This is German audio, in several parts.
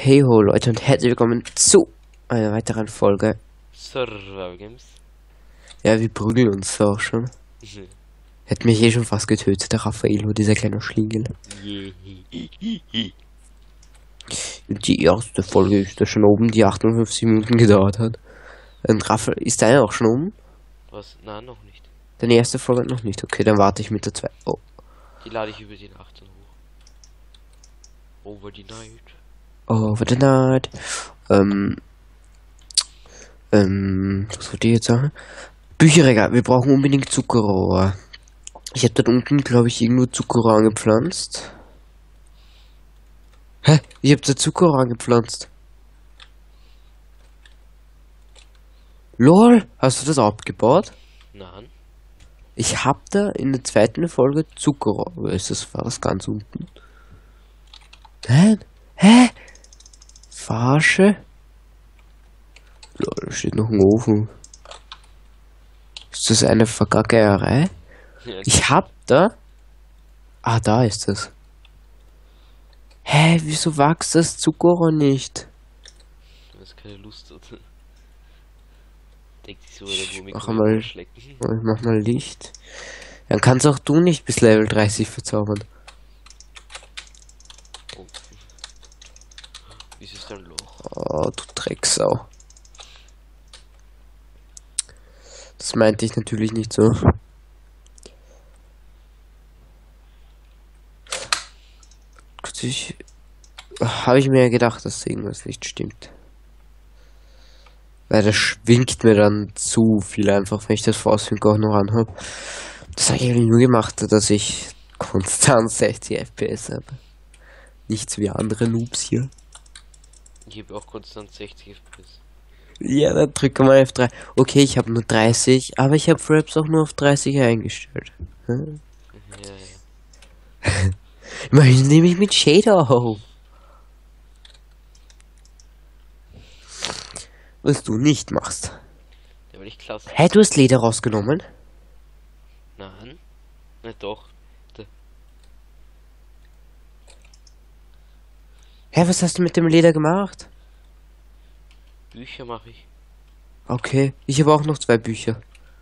Hey ho Leute und herzlich willkommen zu einer weiteren Folge. Survival Games. Ja, wir prügeln uns auch schon. Hätte mich schon fast getötet, der Raffaello, dieser kleine Schlingel. Die erste Folge ist da schon oben, die 58 Minuten gedauert hat. Und Raphael, ist deine auch schon oben? Was? Nein, noch nicht. Deine erste Folge noch nicht. Okay, dann warte ich mit der zweiten. Oh. Die lade ich über den 18 hoch. Over the night. Over the night. Was wollte ich jetzt sagen? Bücherregal, wir brauchen unbedingt Zuckerrohr. Ich habe dort unten, glaube ich, irgendwo Zuckerrohr angepflanzt. Hä? Ich habe da Zuckerrohr angepflanzt. LOL, hast du das abgebaut? Nein. Ich hab da in der zweiten Folge Zuckerrohr. Wo ist das? War das ganz unten? Nein? Hä? Verarsche? LOL, da steht noch ein Ofen. Ist das eine Vergackerei? Ja, Ich hab da. Ah, da ist es. Hä, wieso wächst das Zuckerrohr nicht? du hast keine Lust hat. Denkt sich so, wo Mach mal, schlecken. ich mach mal Licht. Dann kannst auch du nicht bis Level 30 verzaubern. Oh. Wie ist ein Loch? Oh, du Drecksau. Das meinte ich natürlich nicht so. Habe ich mir ja gedacht, dass irgendwas nicht stimmt. Weil das schwingt mir dann zu viel einfach, wenn ich das Vorsync auch noch anhabe. Das habe ich eigentlich nur gemacht, dass ich konstant 60 FPS habe. Nichts wie andere Noobs hier. Ich habe auch konstant 60 FPS. Ja, dann drücke mal F3. Okay, ich habe nur 30, aber ich habe Fraps auch nur auf 30 eingestellt. Hm? Ja. Immerhin nehme ich mit Shader auf. Was du nicht machst. Ja, weil ich klasse. Hä, du hast Leder rausgenommen? Nein. Na doch. Hä, was hast du mit dem Leder gemacht? Bücher mache ich. Okay, ich habe auch noch 2 Bücher.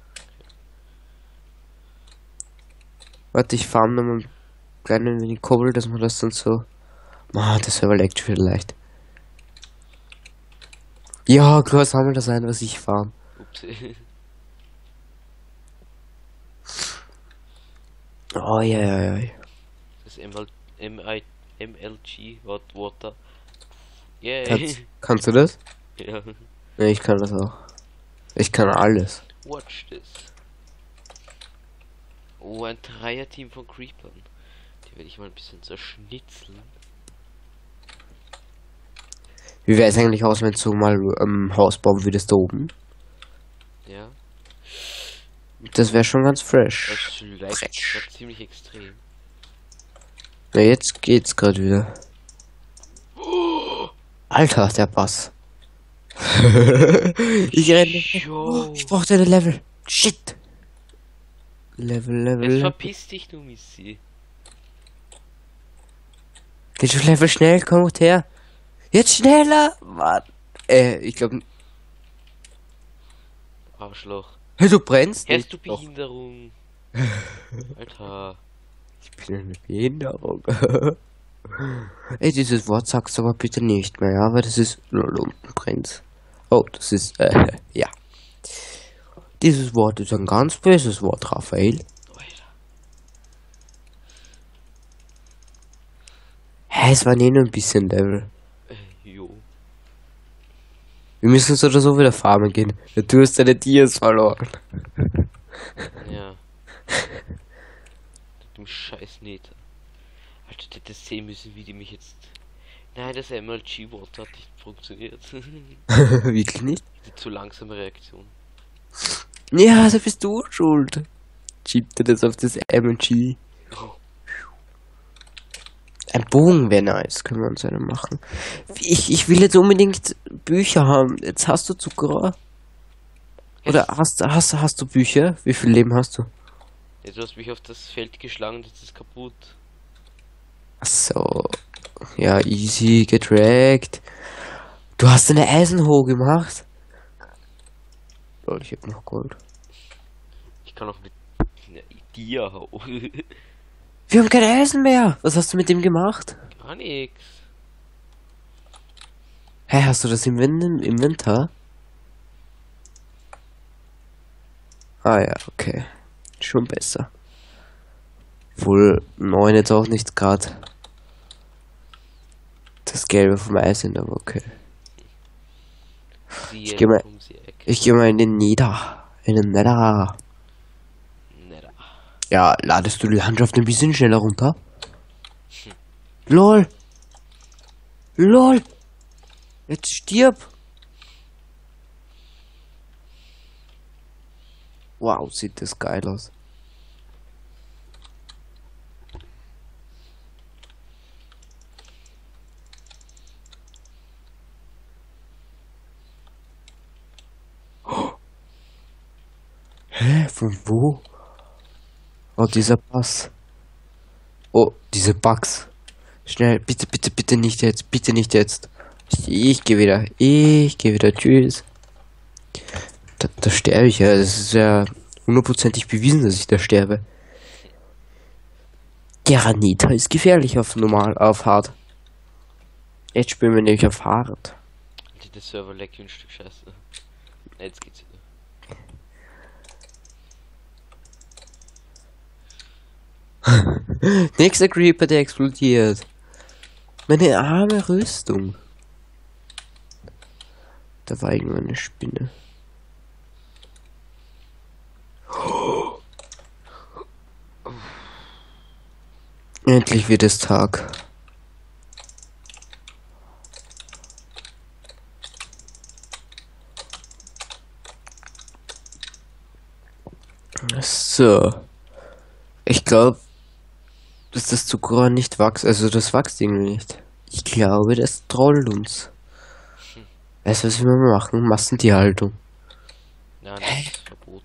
Warte, ich farm noch mal ein kleines wenig Kobbel, dass man das dann so... Ah, das wäre leckt vielleicht. Ja, klar, sammel das ein, was ich farm. Ups. Oh, ja. Das MLG Water. Yeah. Kannst du das? Ja. Ja, ich kann das auch. Ich kann alles. Watch this. Oh, ein Dreierteam von Creepern. Die werde ich mal ein bisschen zerschnitzeln. Wie wäre es eigentlich aus, wenn du mal Haus bauen würdest da oben? Ja. Das wäre schon ganz fresh. Das leicht ziemlich extrem. Ja, jetzt geht's gerade wieder. Alter, der Bass. Ich renne. Oh, ich brauche deine Level. Shit. Level. Jetzt verpiss dich, du Missy. Geht schon Level schnell, komm her. Jetzt schneller. Mann. Ich glaube. Arschloch. Hey, du brennst Hast nicht. du Behinderung? Alter. Ich bin eine Behinderung. Ey, dieses Wort sagst du aber bitte nicht mehr, ja, weil das ist Lumpenprinz. Oh, das ist, ja. Dieses Wort ist ein ganz böses Wort, Raphael. Hä, es war eh nur ein bisschen Level. Jo. Wir müssen so oder so wieder farmen gehen. Du hast deine Tiers verloren. Ja. Du scheiß Neter. Alter, du hättest sehen müssen, wie die mich jetzt... Nein, das MLG-Water hat nicht funktioniert. Wirklich nicht? Die zu langsame Reaktion. Ja, da bist du schuld. Schiebt er das auf das MG. Ein Bogen wäre nice, können wir uns einen machen. Ich will jetzt unbedingt Bücher haben. Jetzt hast du Zuckerrohr? Oder hast du Bücher? Wie viel Leben hast du? Ja, du hast mich auf das Feld geschlagen, das ist kaputt. Ach so. Ja, easy, getrackt. Du hast eine Eisenhohe gemacht? Lol, ich hab noch Gold. Ich kann auch mit dir hauen. Wir haben kein Eisen mehr. Was hast du mit dem gemacht? Gar nix. Hä, hast du das im Inventar? Ah ja, okay. Schon besser. Wohl 9 jetzt auch nicht gerade das Gelbe vom Eis sind, aber okay. Ich geh mal in den Nether. In den Nether. Ja, ladest du die Landschaft ein bisschen schneller runter? LOL! LOL! Jetzt stirb! Wow, sieht das geil aus. Hä? Von wo? Oh, dieser Pass. Oh, diese Bugs. Schnell, bitte, bitte, bitte nicht jetzt. Bitte nicht jetzt. Ich gehe wieder. Ich gehe wieder. Tschüss. Da sterbe ich ja. Das ist ja hundertprozentig bewiesen, dass ich da sterbe. Granita ist gefährlich auf normal, auf hart. Jetzt spielen wir nämlich auf hart. Der Server leckt wie ein Stück Scheiße. Jetzt geht's wieder. Nächster Creeper, der explodiert. Meine arme Rüstung. Da war irgendwo eine Spinne. Endlich wird es Tag. So. Ich glaube, dass das Zuckerrohr nicht wächst. Also das wächst irgendwie nicht. Ich glaube, das trollt uns. Weißt du, was wir machen? Massentierhaltung. Ja, das ist verboten.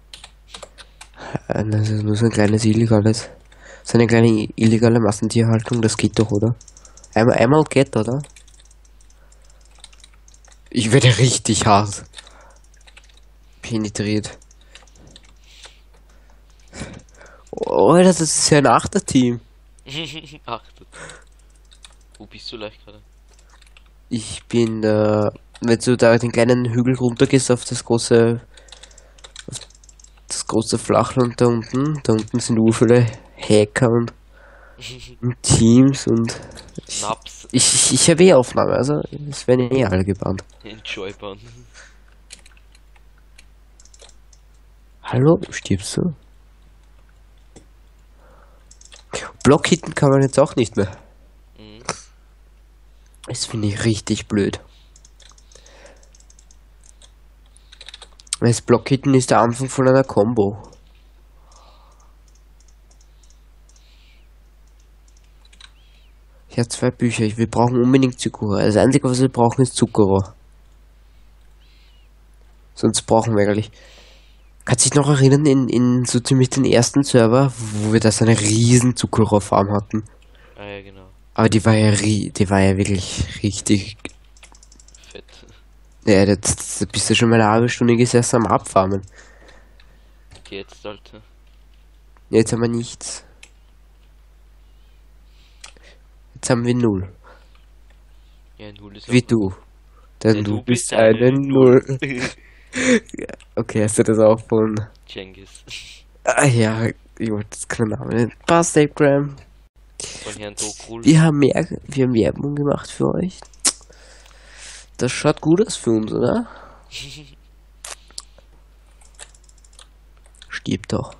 Das ist nur so ein kleines illegales. So eine kleine illegale Massentierhaltung, das geht doch, oder? Einmal geht, oder? Ich werde richtig hart penetriert. Oh, das ist ja ein Achterteam. Achtet. Wo bist du leicht gerade? Ich bin wenn du da den kleinen Hügel runter gehst auf das große Flachland da unten sind viele Hacker und Teams und Snaps. ich habe eh Aufnahme, also es werden eh alle gebannt. Enjoyban. Hallo, stirbst du? Blockhitten kann man jetzt auch nicht mehr. Mhm. Das finde ich richtig blöd. Das Blockhitten ist der Anfang von einer Combo. Ich habe 2 Bücher. Wir brauchen unbedingt Zuckerrohr. Das Einzige, was wir brauchen, ist Zuckerrohr. Sonst brauchen wir eigentlich. Kannst du dich noch erinnern, in so ziemlich den ersten Server, wo wir da so eine riesen Zuckerrohrfarm hatten? Ah ja, genau. Aber die war ja wirklich richtig. Fett. Ja, da bist du schon mal eine halbe Stunde gesessen am Abfarmen. Okay, jetzt sollte. Jetzt haben wir nichts. Jetzt haben wir 0. Ja, 0 ist Wie auch du. Denn Ja, du bist eine 0. Okay, hast du das auch von... Cengiz. Ah ja, ich wollte das keinen Namen nennen. Passt, Graham. Von Herrn Dokul. Wir haben Werbung gemacht für euch. Das schaut gut aus für uns, oder? Stirb doch.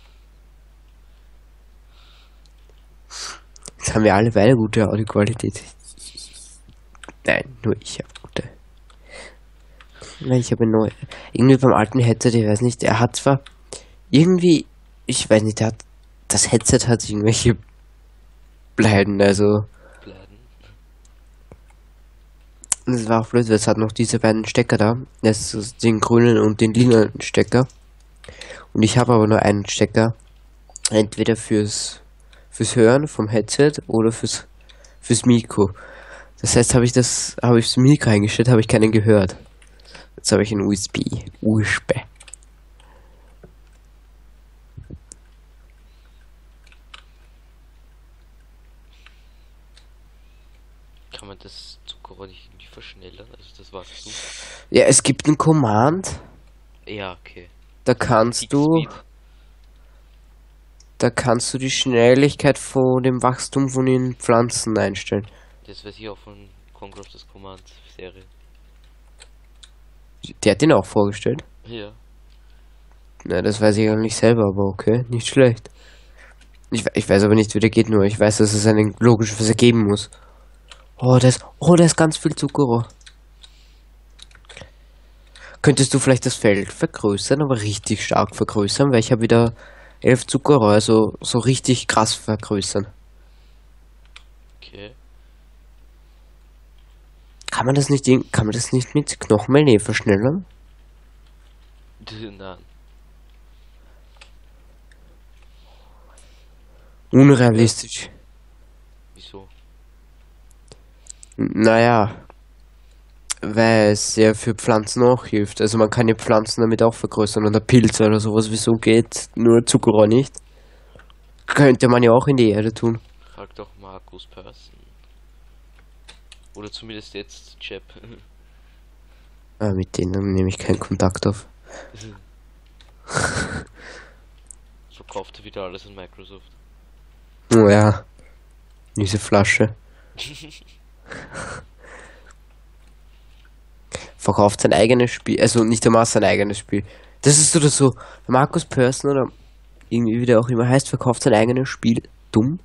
Jetzt haben wir alle beide gute Audioqualität. Nein, nur ich habe gute. Nein, ich habe neu. Irgendwie beim alten Headset, ich weiß nicht, er hat zwar irgendwie, ich weiß nicht, das Headset hat irgendwelche Bleiben, also. Bleiben. Das war auch blöd, weil es hat noch diese beiden Stecker da. Das ist den grünen und den lila Stecker. Und ich habe aber nur einen Stecker. Entweder fürs Hören vom Headset oder fürs fürs Mikro. Das heißt, habe ich das Mikro eingestellt, habe ich keinen gehört. Jetzt habe ich ein USB. Kann man das Zuckerrohr nicht irgendwie verschnellern? Also das Wachstum? Ja, es gibt einen Command, Ja, okay. da kannst du, Peak Speed. da kannst du die Schnelligkeit von dem Wachstum von den Pflanzen einstellen. Das weiß ich auch von Conquer of the Command Serie. Der hat den auch vorgestellt. Ja. Na, das weiß ich eigentlich selber, aber okay, nicht schlecht. Ich weiß aber nicht, wie der geht, nur ich weiß, dass es einen logischen Verse geben muss. Oh, da ist ganz viel Zuckerrohr. Könntest du vielleicht das Feld vergrößern, aber richtig stark vergrößern, weil ich habe wieder 11 Zuckerrohr, also so richtig krass vergrößern. Okay. Kann man das nicht mit Knochenmehl verschnellern? Nein. Unrealistisch. Wieso? Naja, weil es ja für Pflanzen auch hilft. Also man kann ja Pflanzen damit auch vergrößern oder Pilze oder sowas. Wieso geht nur Zuckerrohr nicht? Könnte man ja auch in die Erde tun. Frag doch Markus Persson. Oder zumindest jetzt Chap. Ah, mit denen nehme ich keinen Kontakt auf. Verkaufte wieder alles an Microsoft. Oh ja, diese Flasche. Verkauft sein eigenes Spiel, also nicht einmal sein eigenes Spiel. Das ist oder so. Markus Persson oder irgendwie wie der auch immer heißt, verkauft sein eigenes Spiel. Dumm.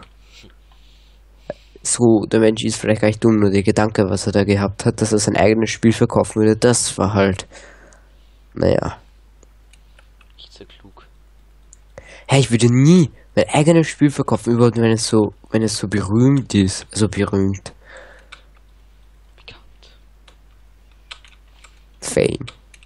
So, der Mensch ist vielleicht gar nicht dumm, nur der Gedanke, was er da gehabt hat, dass er sein eigenes Spiel verkaufen würde, das war halt. Naja. Nicht sehr klug. Hey, ich würde nie mein eigenes Spiel verkaufen, überhaupt wenn es so berühmt ist. Also berühmt. Bekannt. Fame.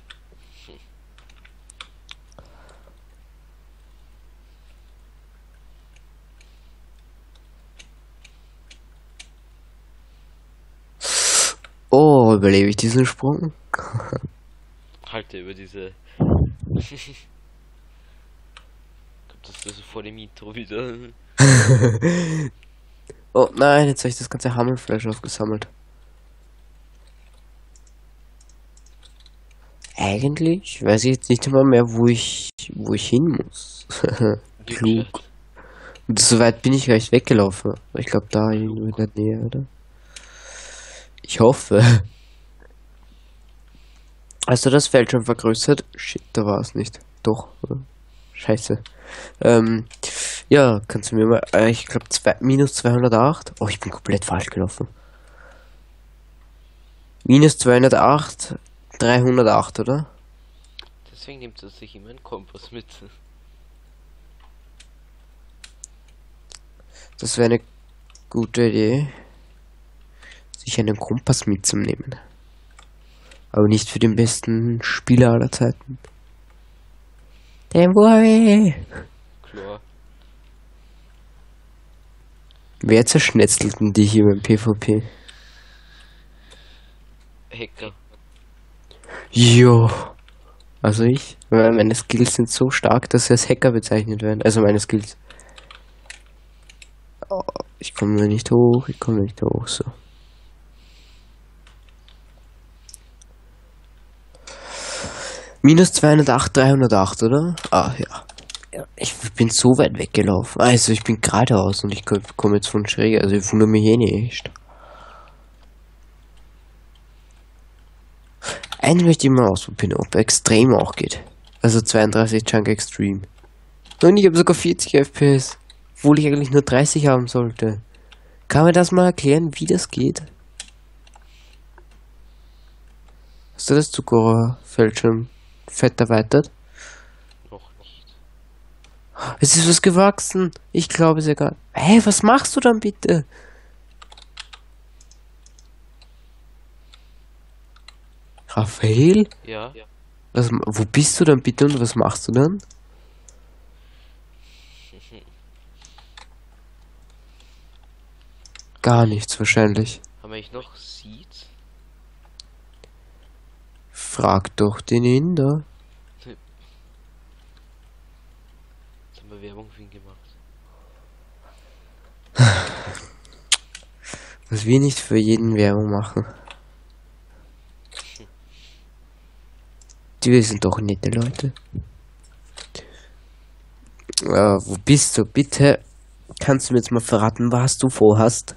Oh, überlebe ich diesen Sprung? Halte über diese. Kommt das so vor dem Intro wieder? Oh nein, jetzt habe ich das ganze Hammelfleisch aufgesammelt. Eigentlich weiß ich jetzt nicht immer mehr, wo ich hin muss. Klug. Und so weit bin ich gleich weggelaufen. Ich glaube da irgendwo in der Nähe, oder? Ich hoffe. Hast du das Feld schon vergrößert? Shit, da war es nicht. Doch, oder? Scheiße. Ja, kannst du mir mal. Ich glaube minus 208. Oh, ich bin komplett falsch gelaufen. Minus 208, 308, oder? Deswegen nimmt er sich immer einen Kompass mit. Das wäre eine gute Idee, sich einen Kompass mitzunehmen. Aber nicht für den besten Spieler aller Zeiten. Boy. Klar. Wer zerschnetzelt denn dich hier beim PvP? Hacker. Jo. Also ich, weil meine Skills sind so stark, dass sie als Hacker bezeichnet werden. Also meine Skills. Oh, ich komme nicht hoch, so. Minus 208, 308, oder? Ah, ja. Ich bin so weit weggelaufen. Also ich bin geradeaus und ich komme jetzt von schräg. Also ich wundere mich eh nicht. Einen möchte ich mal ausprobieren, ob Extreme auch geht. Also 32 Chunk Extreme. Und ich habe sogar 40 FPS. Obwohl ich eigentlich nur 30 haben sollte. Kann mir das mal erklären, wie das geht? Hast du das Zuckerrohrfeld schon fett erweitert? Noch nicht. Es ist was gewachsen. Ich glaube es ja gar. Hey, was machst du dann bitte? Raphael? Ja. Wo bist du dann bitte und was machst du dann? Gar nichts wahrscheinlich. Haben wir eigentlich noch Seeds? Frag doch den Inder. Jetzt haben wir Werbung für ihn gemacht. Was wir nicht für jeden Werbung machen. Die sind doch nette Leute. Wo bist du? Bitte, kannst du mir jetzt mal verraten, was du vorhast?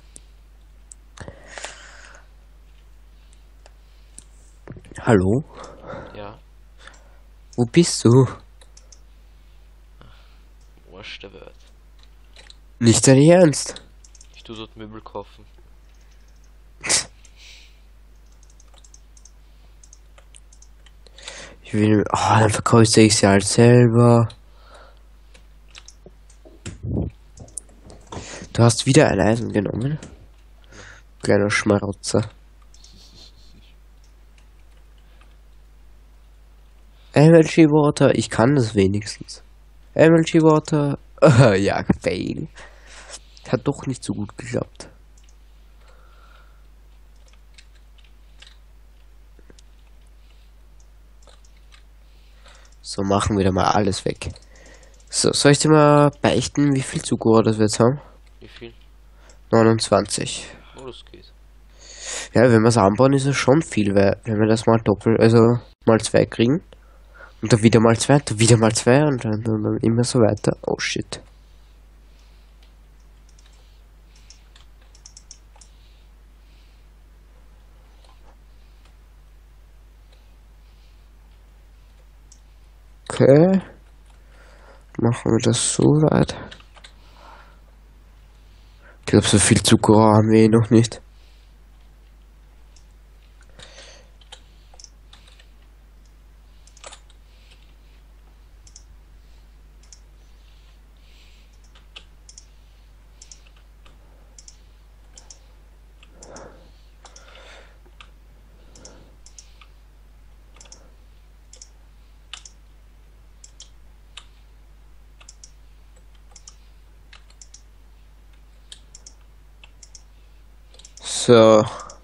Hallo? Ja, Wo bist du? Arsch der Welt. Nicht dein Ernst? Ich tu dort Möbel kaufen. Ich will. Oh, dann vergrößere ich sie halt selber. Du hast wieder ein Eisen genommen. Kleiner Schmarotzer. MLG Water, ich kann das wenigstens. MLG Water, ja, fail. Hat doch nicht so gut geklappt. So, machen wir da mal alles weg. So, soll ich dir mal beichten, wie viel Zucker das wir jetzt haben? Wie viel? 29. Oh, das geht. Ja, wenn wir es anbauen, ist es schon viel, weil wenn wir das mal doppelt, also mal 2 kriegen und dann wieder mal 2, dann wieder mal 2 und dann immer so weiter. Oh shit. Okay. Machen wir das so weit. Ich glaube, so viel Zucker haben wir eh noch nicht. So.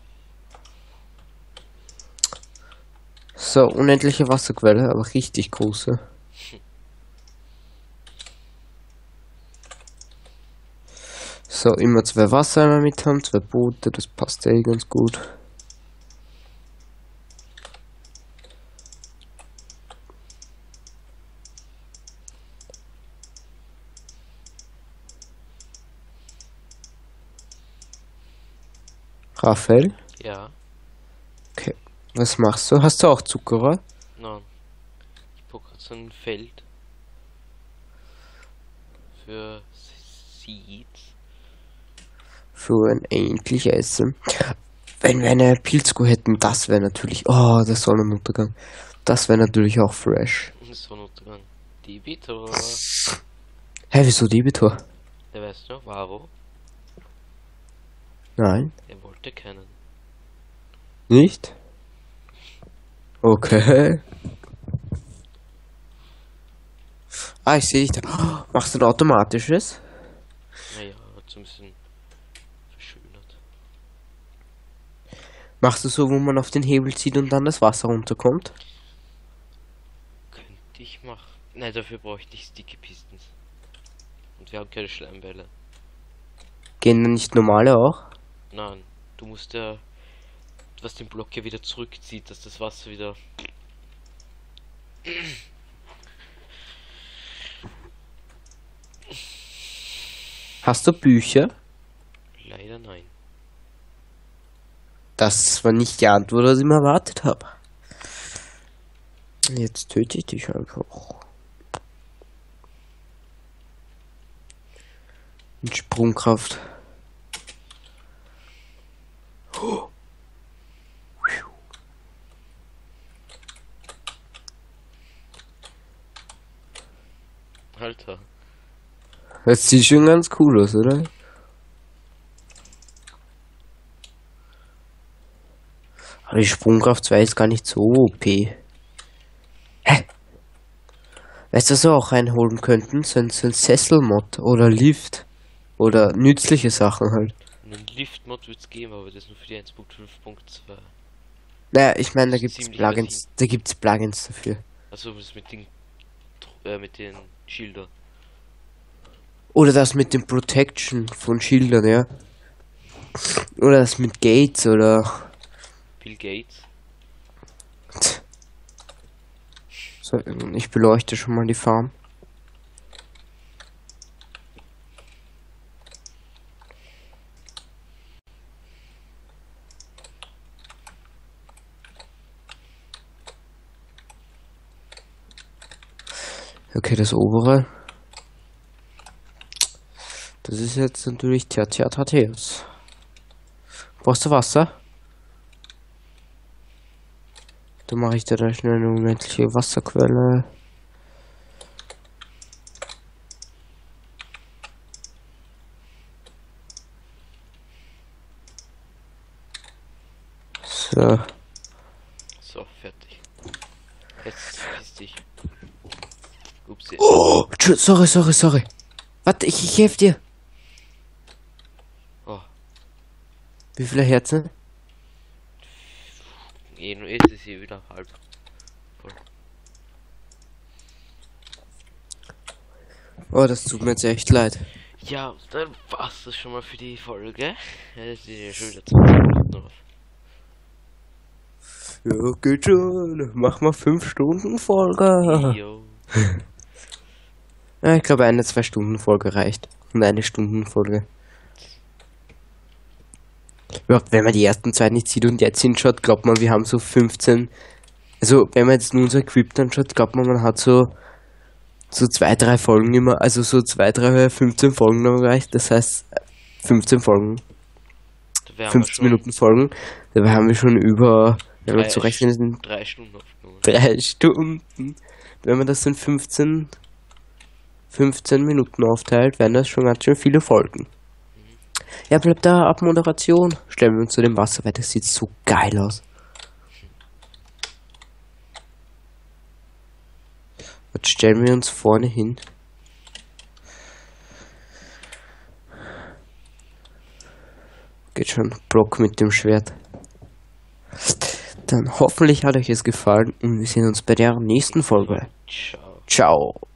So, unendliche Wasserquelle, aber richtig große. So, immer 2 Wassereimer mit haben, 2 Boote, das passt eh ganz gut. Raphael, Ja, okay. Was machst du? Hast du auch Zuckerer? nein. Ich brauche gerade so ein Feld für Seeds. Für ein endlich Essen. Wenn wir eine Pilzkuh hätten, das wäre natürlich. Oh, der Sonnenuntergang. Das wäre natürlich auch fresh. Sonnenuntergang. Debitor. Hä, wieso Debitor? Der weiß noch, Varo. Nein, Er wollte keinen. nicht? Okay. Ah, ich sehe dich da. Oh, machst du ein automatisches? Naja, hat so ein bisschen verschönert. Machst du so, wo man auf den Hebel zieht und dann das Wasser runterkommt? Könnte ich machen. Nein, dafür bräuchte ich Sticky Pistons. Und wir haben keine Schleimbälle. Gehen dann nicht normale auch? Nein, du musst ja, was den Block ja wieder zurückzieht, dass das Wasser wieder. Hast du Bücher? Leider nein. Das war nicht die Antwort, was ich mir erwartet habe. Jetzt töte ich dich einfach. Mit Sprungkraft. Oh. Alter. Das sieht schon ganz cool aus, oder? Aber die Sprungkraft 2 ist gar nicht so OP. Hä? Weißt du, was wir auch reinholen könnten? So ein Sesselmod oder Lift. Oder nützliche Sachen halt. Einen Lift-Mod wird es geben, aber das nur für die 1.5.2. Naja, ich meine, da Das ist gibt's ziemlich Plugins, da gibt's Plugins dafür. Also das mit den Schildern. Oder das mit dem Protection von Schildern, ja. Oder das mit Gates oder. Bill Gates. So, ich beleuchte schon mal die Farm. Okay, das obere. Das ist jetzt natürlich Tertius. Brauchst du Wasser? Dann mache ich da schnell eine unendliche Wasserquelle. So. So, fertig. Jetzt verpiss dich. Upsi. Oh, sorry. Warte, ich helfe dir. Oh, Wie viele Herzen? nur jetzt ist hier wieder halb voll. Oh, das tut mir jetzt echt leid. Ja, dann war's das schon mal für die Folge. Es ist ja schon wieder 20 Minuten auf. Ja, geht schon. Mach mal 5 Stunden Folge. Jo. Ja, ich glaube, eine 2 Stunden Folge reicht. Und eine Stunden Folge. Überhaupt, wenn man die ersten 2 nicht sieht und jetzt hinschaut, glaubt man, wir haben so 15. Also, wenn man jetzt nur unser Equip anschaut, glaubt man, man hat so 2, 3 Folgen immer, also so 2, 3, 15 Folgen erreicht. Das heißt, 15 Folgen. Da 15 Minuten Folgen. Dabei haben wir schon über, wenn man 3 zu rechnen sind, 3 Stunden aufgenommen. 3 Stunden. Wenn man das in 15 Minuten aufteilt, wären das schon ganz schön viele Folgen. Ja, bleibt da ab Moderation. Stellen wir uns zu dem Wasser, weil das sieht so geil aus. Jetzt stellen wir uns vorne hin. Geht schon, Block mit dem Schwert. Dann hoffentlich hat euch es gefallen und wir sehen uns bei der nächsten Folge. Ciao. Ciao.